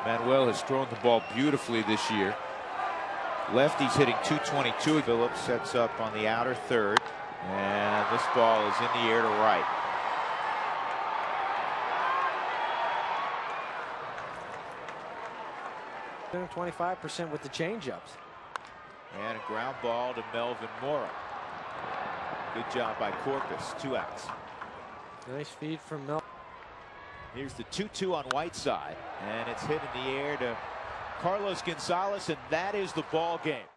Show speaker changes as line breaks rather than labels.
Manuel has thrown the ball beautifully this year. Lefty's hitting .222. Phillips sets up on the outer third, and this ball is in the air to right.
25% with the changeups.
And a ground ball to Melvin Mora. Good job by Corpas. 2 outs.
Nice feed from Mel.
Here's the 2-2 on Whiteside, and it's hit in the air to Carlos Gonzalez, and that is the ball game.